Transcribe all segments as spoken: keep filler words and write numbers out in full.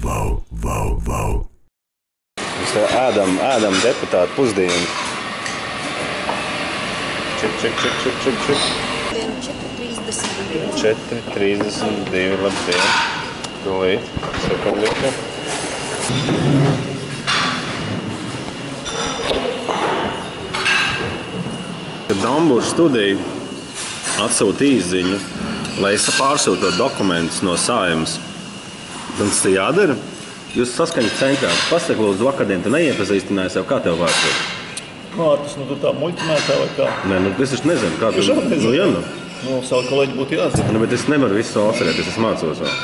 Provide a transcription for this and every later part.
vau, vau, vau. Mēs te ēdam, ēdam deputātu pusdienu. Čip, čip, čip, čip, čip, čip. četri trīsdesmit divi. četri trīsdesmit divi, labdien. Tūlīt, sekundīte. Kad Dombūra studija atsūta īsziņu, lai es pārsūtu dokumentus no Saeimas, tad tas jādara. Jūs saskaņas centrā pasaka, lūdzu, vakardien tu neiepazīstināji sev, kā tev vārds ir? Kārtas, nu tu tā muļķmētā vai kā? Nē, nu es taču nezinu, kā tu... Tu šādi nezinu? Nu, jā, nu. Nu, savu kolēģi būtu jāzina. Nu, bet es nevaru visu atcerēties, es mācos vēl.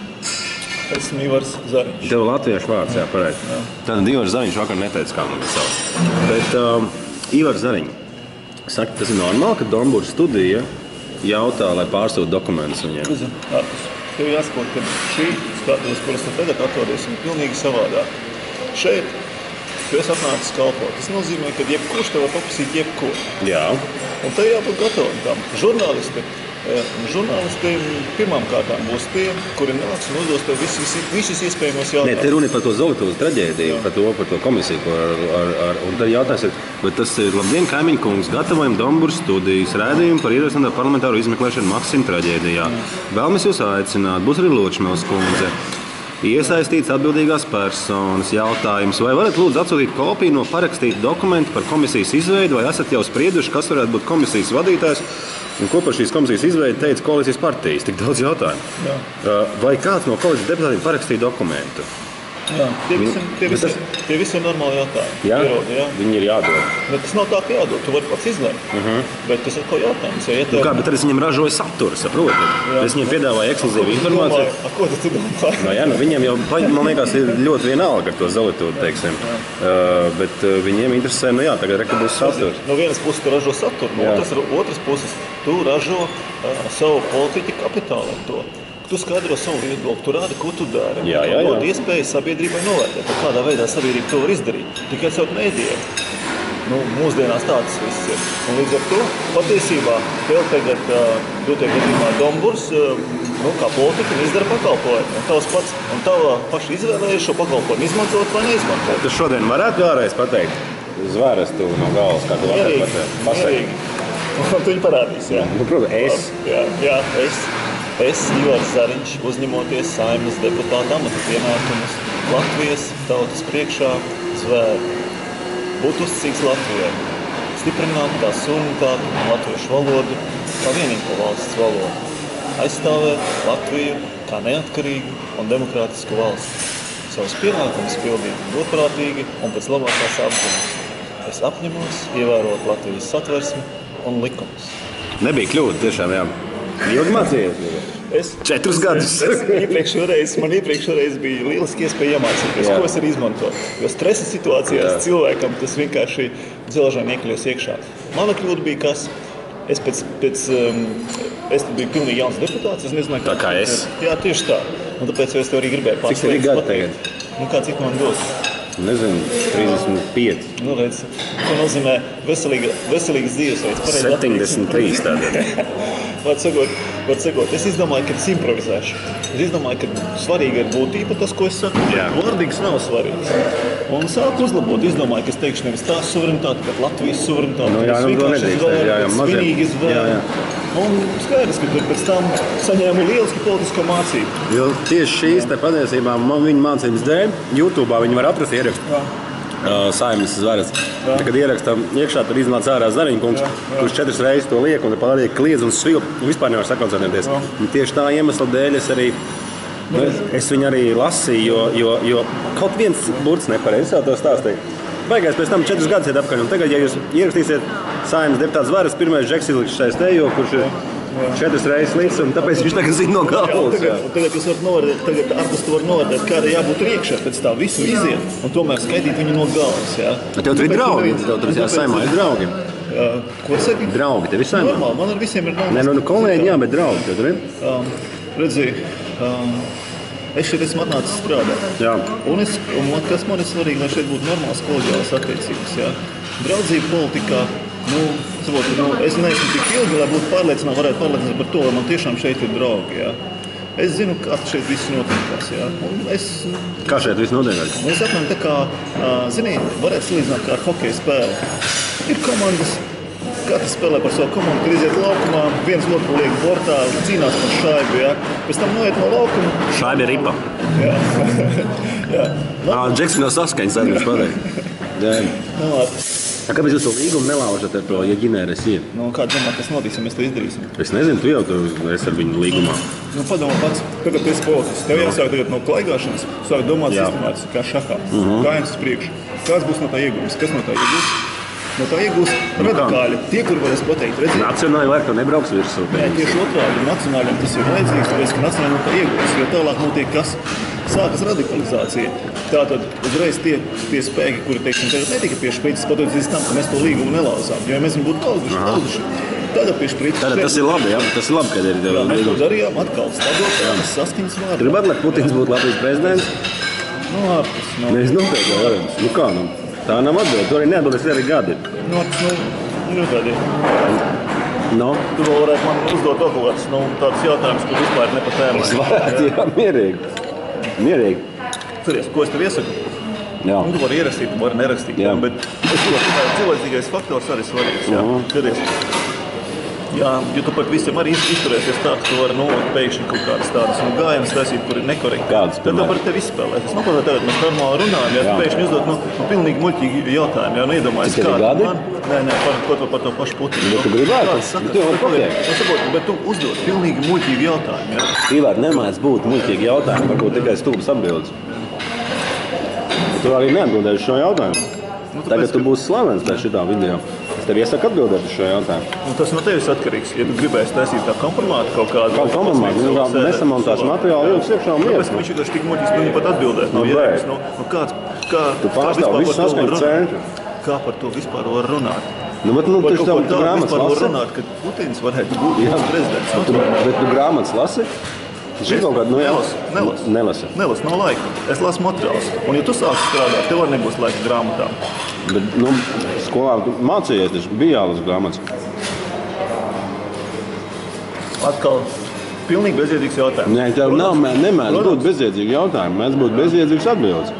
Esmu Ivars Zariņš. Tev latviešu vārds, jā, pareizi. Tātad Ivars Zariņš vakar neteica, kā man ir savs. Bet um, Ivars Zariņš saka, tas ir normāli, ka Dombūra studija jautā, lai pārsūtu dokumentus viņiem. Nezinu, Kārtas. Tev jāskot, ka šī skatuves, kuras tu tagad atrodies, ir pilnīgi savādāk. Šeit tu esi atnācis kalpot. Tas nozīmē, ka jebkurš tev var paprasīt jebko. Jā. Un tev jābūt gatavam tam. Žurnālisti, žurnālisti pirmām kārtām būs tie, kuri nāks un uzdos tev visus, visus iespējamos jautājumus. Nē, te runa par to Zolitūras traģēdiju, par to, par to komisiju, ko ar, ar, ar, un tad jautājums ir, bet tas ir, labdien, kaimiņu kungs, gatavojam Dombūra studijas rēdījumu par ierosināto parlamentāro izmeklēšanu Maksima traģēdijā. Vēlamies jūs aicināt, būs arī Ločmēls kundze. Iesaistīts atbildīgās personas jautājums. Vai varat lūdzu atsūtīt kopiju no parakstīta dokumenta par komisijas izveidu, vai esat jau sprieduši, kas varētu būt komisijas vadītājs un ko par šīs komisijas izveidu teica koalīcijas partijas? Tik daudz jautājumu. Jā. Vai kāds no koalīcijas deputātiem parakstīja dokumentu? Jā, tie visi, tie visi, tie visi ir normāli jautājumi. Jā? Ierodi, jā. Viņi ir jādod. Bet tas nav tā, ka jādod. Tu vari pats izlemt. Uh -huh. Bet tas ir ko jautājums. Ja tev... Nu kā, bet arī es viņiem ražoju saturu, saproti? Es viņiem piedāvāju ekskluzīvu informāciju. A, ko tu domāji? No, jā, nu, viņiem jau, man liekas, ir ļoti vienalga ar to Zolitūru, teiksim. Uh, bet uh, viņiem interesē, nu jā, tagad reka būs saturs. No vienas puses tu ražo saturu, no otras, otras puses tu ražo uh, savu politiķu kapitālu ar to. Tu skaidro savu viedokli, tu rādi, ko tu dari. Jā, jā, jā. Dod iespēju sabiedrībai novērtēt, kādā veidā sabiedrība to var izdarīt. Tikai caur mēdījiem. Nu, mūsdienās tāds viss ir. Un līdz ar to patiesībā tev tagad, dotie gadījumā, Dombūrs, nu, kā politika, izdara pakalpojumu. Un tavs pats, un tava paša izvēlējies šo pakalpojumu izmantot vai neizmantot. Tu šodien varētu vēlreiz pateikt zvērestu no galvas, kā tu vakar pateikt? Un tu viņu parādīs, jā. Nu, protams, es. Jā, jā, es. Es, Ivars Zariņš, uzņemoties Saeimas deputāta amata pienākumus Latvijas tautas priekšā zvēru. Būt uzticīgs Latvijai, stiprināt tās suverenitāti un latviešu valodu kā vienīgo valsts valodu, aizstāvēt Latviju kā neatkarīgu un demokrātisku valsti, savus pienākumus pildīt godprātīgi un pēc labākās apziņas. Es apņemos ievērot Latvijas satversmi un likumus. Nebija kļūda, tiešām, jā. Ilgi mācījies? Es, Četrus gadus. Es, es iepriekšreiz, man iepriekšreiz bija lieliski iespēja iemācīties, ko es arī izmantoju. Jo stresa situācijās Jā. cilvēkam tas vienkārši dzelžām iekļos iekšā. Mana kļūda bija kas? Es pēc, pēc um, es biju pilnīgi jauns deputāts, es nezināju, kā... Tā kā es? Jā, tieši tā. Un tāpēc es tev arī gribēju pārsteigt. Cik tev ir gadi tagad? Nu, kā cik man dos? Nezinu, trīsdesmit pieci. Nu, redz, ko nozīmē veselīga, veselīgas dzīvesveids. septiņdesmit trīs tātad. Var sakot, var sakot, es izdomāju, ka es improvizēšu. Es izdomāju, ka svarīga ir būtība tas, ko es saku. Vārdīgs nav svarīgs. Un sāku uzlabot, izdomāju, ka es teikšu nevis tās suverenitāti, bet Latvijas suverenitāti. Nu, jā, nu, to nedrīkst. Jā, jā, maziem. Svinīgi izvēle. Un skaidrs, ka pēc tam saņēmu lieliski politisko mācību. Jo tieši šīs te patiesībā man viņa mācības dēļ, YouTube'ā viņi var atrast ierakstu. Uh, Saeimas zvaras. Kad ierakstām iekšā, tad iznāca ārā Zariņkungs, kurš četras reizes to liek un pārējie kliedz un svilp un vispār nevar sakoncentrēties. Un tieši tā iemesla dēļ es arī, nu, es viņu arī lasīju, jo, jo, jo kaut viens burts nepareizi, es to stāstīju. Baigais pēc tam četrus gadus iet apkaļ. Un tagad, ja jūs ierakstīsiet Saeimas deputāts zvaras, pirmais Žeks izliks šais tejo, kurš ir četras reizes līdz, un tāpēc viņš tagad zina no galvas. Jā, tagad, tagad jūs varat novērtēt, tagad Artus tu var novērtēt, kāda jābūt iekšā, pēc tā visu iziet, un tomēr skaidīt viņu no galvas, jā. Tev tur ir draugi, tev tur jā, Saeimā ir draugi. Jā, ko saki? Draugi, tev ir Saeimā? Normāli, man ar visiem ir draugi. Nē, nu, nu kolēģi, jā, bet draugi tev tur ir? Um, redzi, um, es šeit esmu atnācis strādāt. Jā. Un, es, un kas man ir svarīgi, lai šeit būtu normāls kolēģiāls attiecības, jā. Draudzība politikā. Nu, saprot, nu, es neesmu tik ilgi, lai būtu pārliecināti, varētu pārliecināt par to, vai man tiešām šeit ir draugi. Ja? Es zinu, kā šeit viss notiekās. Jā. Un es, Kā šeit viss notiekās? es apmēram tā kā, zini, varētu salīdzināt kā ar hokeja spēli. Ir komandas, katrs spēlē par savu komandu, kad iziet laukumā, viens otru liek bortā, cīnās par šaibu, jā. Pēc tam noiet no laukuma. Šaiba ir ripa. Jā. jā. Ā, Džeks no saskaņas arī viņš pateikt. Jā. Nu, labi. Kāpēc jūs to līgumu nelaužat ar to, ja ģinēres ir? Nu, kā domā, kas notiks, ja mēs to izdarīsim? Es nezinu, tu jau tu esi ar viņu līgumā. Nu, padomā pats, tagad tu esi politiski. Tev jāsāk tagad no klaigāšanas, sāk domāt sistemātiski kā šahā. Uh-huh. Kājiens uz priekšu. Kāds būs no tā iegūs? Kas no tā iegūs? No tā iegūs radikāļi. Tie, kur varēs pateikt, redzi. Nacionāli vajag, tu nebrauks virsū. Nē, tieši otrādi. Nacionāļiem tas ir vajadzīgs, tāpēc, ka nacionāļiem no tā iegūs. Jo tālāk notiek kas? Sākas radikalizācija. Tātad uzreiz tie, tie spēki, kuri, teiksim, tagad netika pie šprices, pateicoties tam, ka mēs to līgumu nelauzām. Jo ja mēs viņu būtu lauzuši, lauzuši, tagad pie šprices. Tātad tas ir labi, jā? Tas ir labi, kad ir jā, mēs to darījām atkal stabiltātes saskaņas vārdā. Gribat, lai Putins būtu Latvijas prezidents? Nu, ārpus. Nu, Mēs noteikti, jā. Nu kā, nu? Tā nav atbilde. Tu arī neatbildēs arī gadi. nu, nu, nu, tādi. No? Tu vēl varētu man uzdot kaut kāds, nu, tāds jautājums, kur vispār ne pa tēmai. Es varētu, jā, mierīgi. Mierīgi. Ceries, ko es tev iesaku? Jā. Nu, tu vari ierakstīt, tu vari nerakstīt. Jā. Bet es domāju, ka cilvēcīgais faktors arī svarīgs. Jā. Mhm. Ceries. Jā, jo tu par visiem arī izturēsies tā, ka tu vari nu, pēkšņi kaut kādas tādas nu, gājienas taisīt, kur ir nekorekti. Kādas, Tad tu par tevi izspēlēt. Es nopietni tagad mēs normāli runājam, ja tu pēkšņi uzdot nu, nu, pilnīgi muļķīgi jautājumu. Jā, nu, iedomājies, Cik tev kādu gadi? man... Nē, nē, par, par, par, par to pašu Putinu. Bet tu gribētu? Kāds saka, Tu jau vari pagaidi, pateikt. es saprotu, bet tu uzdot pilnīgi muļķīgi jautājumu. Jā. Tīvār nemāc būt muļķīgi jautājumi, par ko tikai stulbas atbildes. Tu arī neatbildēji šo jautājumu. Nu, Tagad tu būsi slavens pēc šitā video. Es tev iesaku atbildēt uz šo jautājumu. Nu, tas no tevis atkarīgs. Ja tu gribēsi taisīt tā kompromātu kaut kādu... Kā kompromātu? Nu, kā nesamontās materiālu, jums iekšā un Tāpēc, lietas. ka viņš vienkārši tik muļķis, ka viņi pat atbildēt nav Nu, jēgas. bet. Nu, nu, kāds, kā, Tu kā pārstāv vispār visu par to var saskaņas runāt? centru. Kā par to vispār var runāt? Nu, bet nu, Par taču kaut tev ko tu tādu grāmatas vispār var lasi. runāt, ka Putins varētu būt Jā. mūsu prezidents. Tu, bet tu grāmatas lasi? Šī kaut kāda, nu jā. Nelasu, nelasu. Nelasi. Nelas, nav laika. Es lasu materiālus. Un ja tu sāksi strādāt, tev arī nebūs laika grāmatām. Bet, nu, skolā tu mācījies, taču bija jālas grāmatas. Atkal, pilnīgi bezjēdzīgs jautājums. Nē, tev nav, mē- nemēdz būt Protams. bezjēdzīgi jautājumi, mēdz būt bezjēdzīgs atbildes.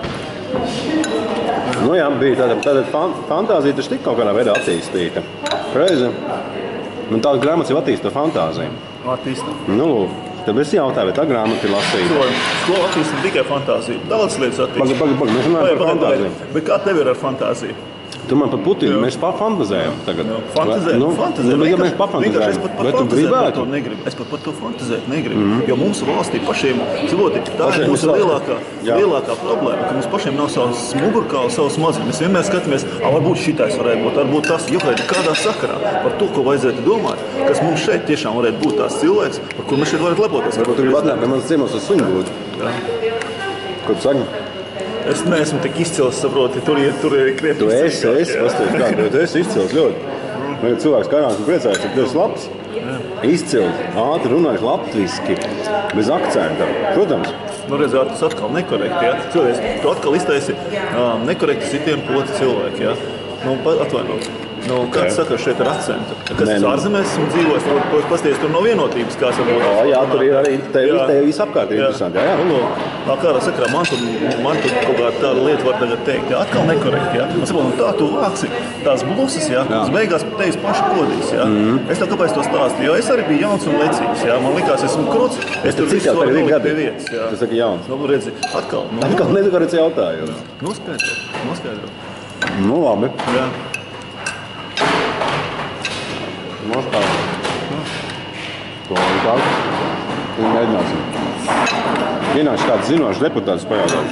Nu jā, bija tāda, tāda fan, fantāzija, taču tik kaut kādā veidā attīstīta. Reizi. Un tāda grāmatas jau attīsta fantāziju. Attīsta. Nu, tad es jautāju, vai tā grāmata ir lasīta. Skola attīsta ne tikai fantāziju. Daudz lietas attīsta. Pagaid, pagaid, pagaid, mēs runājam par fantāziju. Bet kā tev ir ar fantāziju? Tu man par Putinu, mēs pafantazējam tagad. Fantazēt, Nu, fantazēt. nu, ja mēs Vienkārši es pafantazējam, pat par vai tu fantazēt par gribētu? to negribu. Es pat par to fantazēt negribu. Mm -hmm. Jo mums valstī pašiem, cilvēki, tā Pašiem ir mūsu vislabāk. lielākā, Jā. lielākā problēma, ka mums pašiem nav savs mugurkauls, savs smadzenes. Mēs vienmēr skatāmies, ah, varbūt šitais varētu būt, varbūt tas, jo kādā sakarā par to, ko vajadzētu domāt, kas mums šeit tiešām varētu būt tās cilvēks, par kur mēs šeit varētu lepoties. Varbūt tu gribi atnākt pie manas ciemos uz suņu būtu. Ko tu saki? Es neesmu tik izcils, saproti, tur ir, tur ir krietni. Tu esi, esi, pastāst kā, jo tu esi izcils ļoti. Tagad cilvēks karās un priecājas, ka tu esi labs. Izcils, ātri runājuši latviski, bez akcenta. Protams. Nu, redzēt, tas atkal nekorekti, ja? Cilvēks, tu atkal iztaisi uh, nekorekti sitiem poci cilvēki, ja? Nu, pa- atvainot. Nu, kāds saka šeit ar akcentu? Kas Nē, tas nu. ārzemēs un dzīvos, nu, pasties, tur nav vienotības, kāds varbūt. O, jā, tur ir arī, te, Jā. te visapkārt ir interesanti, jā, jā. Nu, no, kādā sakarā man tur, man tur kaut kāda tāda lieta var tagad teikt, jā, atkal nekorekti, jā. Un saprot, nu, tā tu vāksi tās blusas, jā, Jā. uz beigās tevis paši kodīs, jā. Mm-hmm. Es tev kāpēc to stāstu, jo es arī biju jauns un lecīgs, jā. Man likās, esmu kruts, es tur Cik visu jau varu tev ir nolikt gadi? pie vietas, jā. Tu saki jauns. Nu, redzi, atkal, nu, Atkal nedakarīts jautājums. noskaidro, noskaidro. Nu, labi. Jā. Nospēlē. To ir tā. Un mēģināsim. Ienāks kāds zinošs deputāts pajautāt.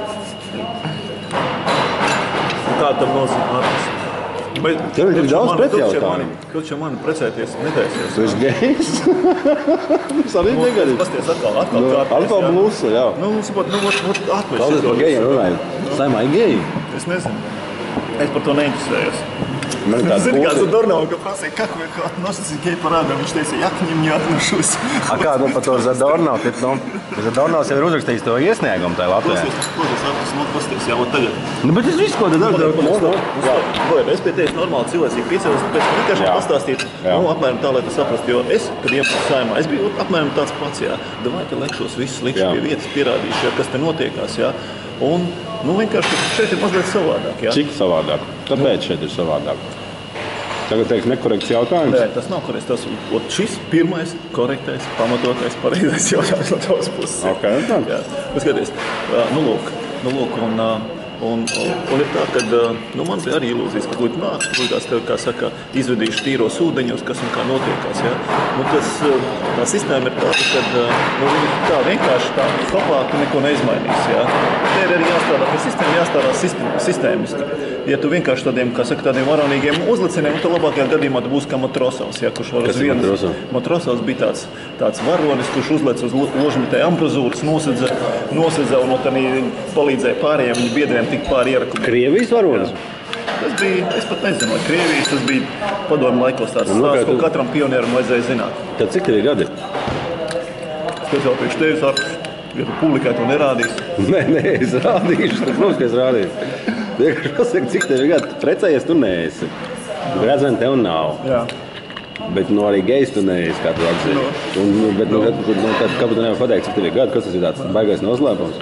Kā tam nozīmē? Bet Tev ir tik daudz pretjautājumu. Kaut kā mani precēties netaisies. Tu esi gejs? Tas arī Nu, negadīgi. pasties atkal, atkal Nu, kārtēs, atkal jā. blusa, jā. Nu, saprot, nu, ot, ot, atveši. Paldies par gejiem runājot. Saimā ir geji. Es nezinu. Es par to neinteresējos. Man ir tāda Zini, kāds pūle. Zadornovs, ka prasīja, как вы относитесь к гей-парадам, viņš teica, я к ним не отношусь. A kā nu par to Zadornovu? Tad, nu, Zadornovs jau ir uzrakstījis to iesniegumu tajā Latvijā. Klausies, klausies, Artis, man pasties, jā, ot tagad. Nu, bet es visu, ko tad daru, daru. Jā, es pie tevis normāli cilvēcīgi piecēlos, tāpēc vienkārši Jā. pastāstīt, Jā. nu, apmēram tā, lai tu saprastu, jo es, kad iepazīstu Saeimā, es biju apmēram tāds pats, jā. Davai, ka lekšos visus likšu Jā. pie vietas, pierādīšu, jā, kas te notiekās, jā. Un, nu, vienkārši šeit ir mazliet savādāk, jā. Cik savādāk? Kāpēc šeit ir savādāk? Tagad teiks nekorekts jautājums. Nē, tas nav korekts. Tas ot, šis pirmais korektais, pamatotais, pareizais jautājums no tavas puses. Ok, tā. Jā, nu, skaties, ā, nu lūk, nu lūk, un, ā, un, un, un ir tā, ka, nu, man bija arī ilūzijas, ka būtu nāks, ka būtu tās, kā saka, izvedīšu tīros ūdeņos, kas un kā notiekās, jā. Nu, tas, tā sistēma ir tāda, ka, nu, viņi tā vienkārši tā hopā, ka neko neizmainīs, jā. Te ir arī jāstrādā, ka sistēma jāstrādā sistēmiski. Ja tu vienkārši tādiem, kā saka, tādiem varonīgiem uzliciniem, tad labākajā gadījumā tu būsi kā Matrosovs, ja, kurš var Kas uz ir vienas. Matrosovs? Matrosovs bija tāds, tāds varonis, kurš uzlec uz lo- ložmetē ambrazūras, nosedza, nosedza un tad palīdzēja pārējiem viņa biedriem tikt pāri ierakumiem. Krievijas varonis? Tas bija, es pat nezinu, vai Krievijas, tas bija padomu laikos tāds Nu, kā stāsts, ko tu- katram pionieram vajadzēja zināt. Tad cik tev ir gadi? Es jau priekš tevis Artis, ja tu publikai to nerādīsi. Nē, nē, es rādīšu, tad, protams, ka es rādīšu. Vienkārši pasaka, cik tev ir gadi. Precējies tu neesi. Gredzeni tev nav. Jā. Bet nu, arī gejs tu neesi, kā tu atzīvi. Un, nu, bet, nu, kad, nu, tad, kāpēc tu nevari pateikt, cik tev ir gadi? Kas tas ir tāds baigais noslēpums?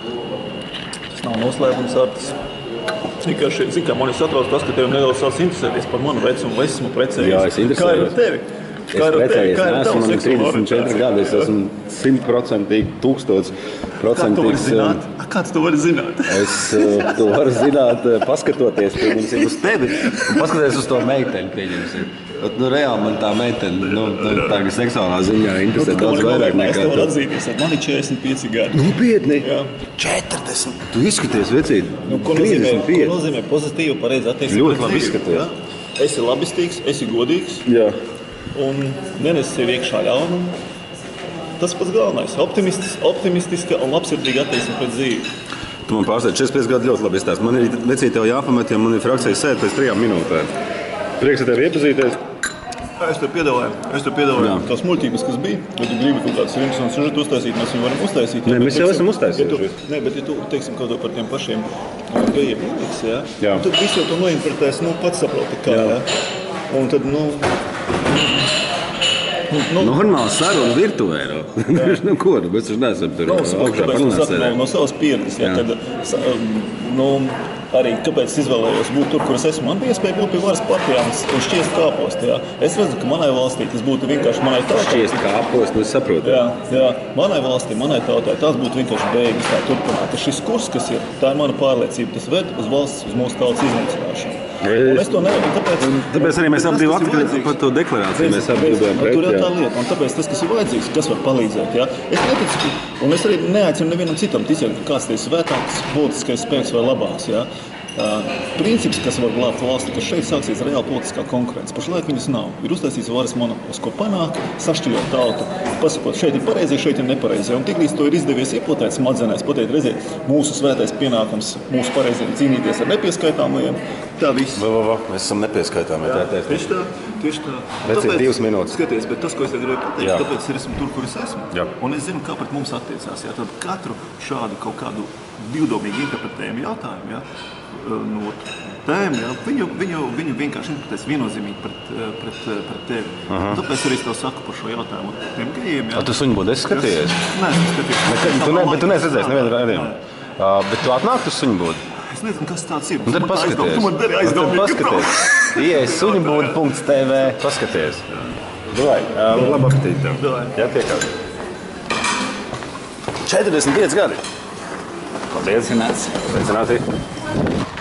Tas nav noslēpums, Artis. Vienkārši, zini, kā man ir satrauc tas, ka tev nedaudz sāc interesēties par manu vecumu, es esmu precējies. Jā, es interesējos. Kā ir ar tevi? Es Kā ir ar tevi? precējies, Kā ir ar neesmu, tavu man ir seksuālo trīsdesmit četri orientāciju? gadi, es esmu simtprocentīgi, tūkstots Kā tu vari procentīgs. zināt? A, Kā tu to vari zināt? Es uh, to varu zināt, uh, paskatoties pieņemsim, uz tevi un paskatoties uz to meiteni. Pieņemsim. Bet, nu, reāli man tā meitene nu, tā kā seksuālā ziņā interesē Tu daudz vari vairāk novērtēt, es nekā tev varu tu. atzīties, man ir četrdesmit pieci gadi. Nopietni! Jā. četrdesmit! Tu izskaties vecīt. Nu, ko, nozīmē, ko trīsdesmit pieci. nozīmē pozitīva pareiza attieksme? Ļoti pret labi dzīvi, izskaties. jā? Esi labistīgs, esi godīgs Jā. un nenes sev iekšā ļaunumu. Tas pats galvenais. Optimistis, optimistiska un labsirdīga attieksme pret dzīvi. Tu man pārsteidz, četrdesmit pieci gadi ļoti labi izstāst. Man ir vecīt tev jāpamet, ja man ir frakcijas sēde pēc trijām minūtēm. Prieks ar tevi iepazīties. Es tev piedāvāju, es tev piedāvāju Jā. tās muļķības, kas bija. Ja tu gribi kaut kādas interesantas sižetu uztaisīt, mēs viņu varam uztaisīt. Nē, bet, mēs jau teiksim, esam uztaisījuši ja tu- visu. Nē, bet ja tu, teiksim, kaut ko par tiem pašiem uh, gejiem neliks, jā, Jā. un tad visu jau to nointerpretēs, nu, pats saproti, kā, Jā. jā. Un tad, nu, nu, nu Normāli saruna virtuvē. No, nu, ko, nu, mēs taču neesam tur Nav augšā kāpēc es parunāt saku, no, sēdē. no savas pieredzes, ja, Jā. kad, sa- nu, arī kāpēc es izvēlējos būt tur, kur es esmu. Man bija iespēja būt pie varas partijām un šķiest kāpost. Ja. Es redzu, ka manai valstī tas būtu vienkārši manai tautai. Šķiest kāpos, nu es saprotu. Jā, jā, manai valstī, manai tautai tās būtu vienkārši beigas tā turpināt. Šis kurs, kas ir, tā ir mana pārliecība, tas ved uz valsts, uz mūsu tautas iznīcināšanu. Un es to nevaru, tāpēc... Tāpēc arī mēs tas, abi divi kas ir aktīvi vajadzīgs. par to deklarāciju. Mēs abi Bez- gribējām bet tur ir pret. tā jā. lieta, un tāpēc tas, kas ir vajadzīgs, kas var palīdzēt. Ja? Es neticu, ka- un es arī neaicinu nevienam citam ticēt, ka kāds ir svētāks, politiskais spēks vai labāks. Ja? Uh, princips, kas var glābt valsti, ka šeit sāksies reāla politiskā konkurence. Pašlaik viņas nav. Ir uztaisīts varas monopols, ko panāk, sašķiļot tautu, pasakot, šeit ir pareizi, šeit ir nepareizi. Un tiklīdz to ir izdevies iepotēt smadzenēs, pateikt, redziet, mūsu svētais pienākums, mūsu pareiziem cīnīties ar nepieskaitāmajiem, tā viss. Va, va, va. Mēs esam nepieskaitāmi. Tā, tā, tā. Tieši tā, tieši tā. Bet cik divas minūtes? Skaties, bet tas, ko es te gribēju pateikt, Jā. tāpēc es esmu tur, kur es esmu. Jā. Un es zinu, kā pret mums attiecās. Jā. Tad katru šādu kaut kādu divdomīgi interpretējumu jautājumu, jā, no tēm, jā, viņu, viņu, viņu vienkārši interpretēs viennozīmīgi pret, pret, pret tevi. Uh-huh. Tāpēc arī es tev saku par šo jautājumu par tiem gejiem. Jā. A, tu suņu būtu esi skatījies? Nē, es skatījies. Bet tu, ne, bet tu neesi redzējis nevienu rādījumu. Uh, bet tu atnāktu uz suņu būdu. Es nezinu, kas tāds ir. Un tad Man tā paskaties. aizdomā- Tu man dari Un tad aizdomīgi. paskaties. Ieej suņu būdu punkts tv. Paskaties. Davai, uh, labu apetīti tev. Davai. Jā, piekāp. četrdesmit pieci gadi. Paldies, Ināts. Sveicināti.